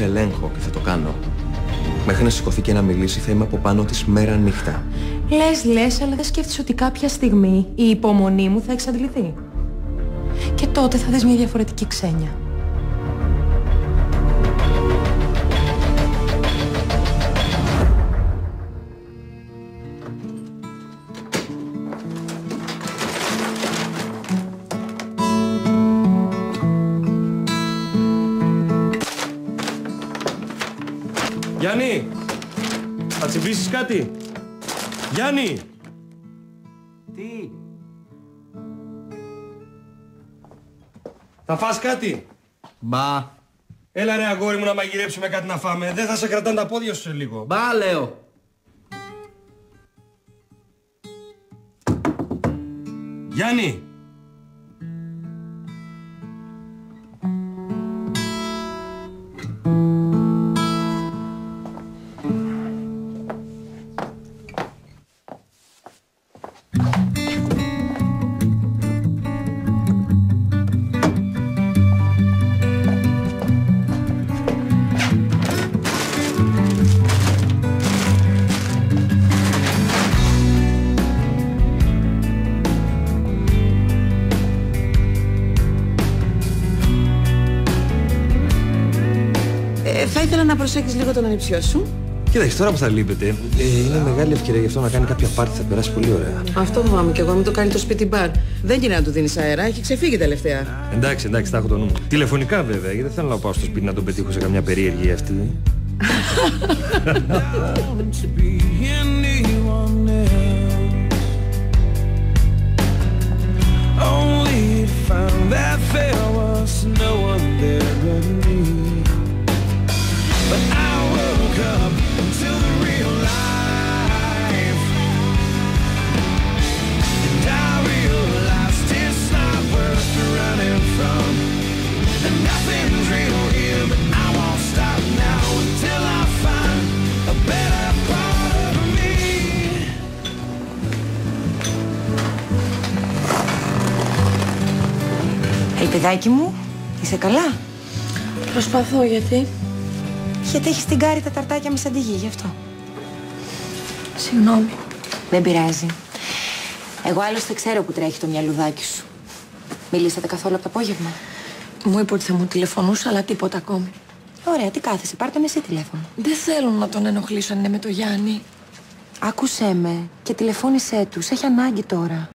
σε ελέγχω και θα το κάνω. Μέχρι να σηκωθεί και να μιλήσει θα είμαι από πάνω της μέρα νύχτα. Λες, αλλά δεν σκέφτεσαι ότι κάποια στιγμή η υπομονή μου θα εξαντληθεί. Και τότε θα δεις μια διαφορετική ξένια. Γιάννη, θα τσιμπήσεις κάτι? Γιάννη! Τι? Θα φας κάτι? Μπα. Έλα ρε αγόρι μου να μαγειρέψουμε κάτι να φάμε. Δεν θα σε κρατάνε τα πόδια σου σε λίγο. Μπα, λέω. Γιάννη! Θα ήθελα να προσέξεις λίγο τον ανιψιό σου. Κοίταξε, τώρα που θα λείπετε, είναι μεγάλη ευκαιρία γι' αυτό να κάνει κάποια πάρτι, θα περάσει πολύ ωραία. Αυτό φοβάμαι κι εγώ, μην το κάνει το σπίτι μπαρ. Δεν γίνεται να του δίνεις αέρα, έχει ξεφύγει τελευταία. Εντάξει, θα έχω το νου μου. Τηλεφωνικά βέβαια, γιατί δεν θέλω να πάω στο σπίτι να τον πετύχω σε καμιά περίεργη αυτή. Παιδάκι μου, είσαι καλά? Προσπαθώ, γιατί? Γιατί έχεις την κάρη τα ταρτάκια με σαν τη γη, γι' αυτό. Συγγνώμη. Δεν πειράζει. Εγώ άλλωστε ξέρω που τρέχει το μυαλουδάκι σου. Μιλήσατε καθόλου από το απόγευμα? Μου είπε ότι θα μου τηλεφωνούσε, αλλά τίποτα ακόμη. Ωραία, τι κάθεσαι, πάρ' τον εσύ τηλέφωνο. Δεν θέλω να τον ενοχλήσω αν είναι με το Γιάννη. Άκουσέ με και τηλεφώνησέ τους, έχει ανάγκη τώρα.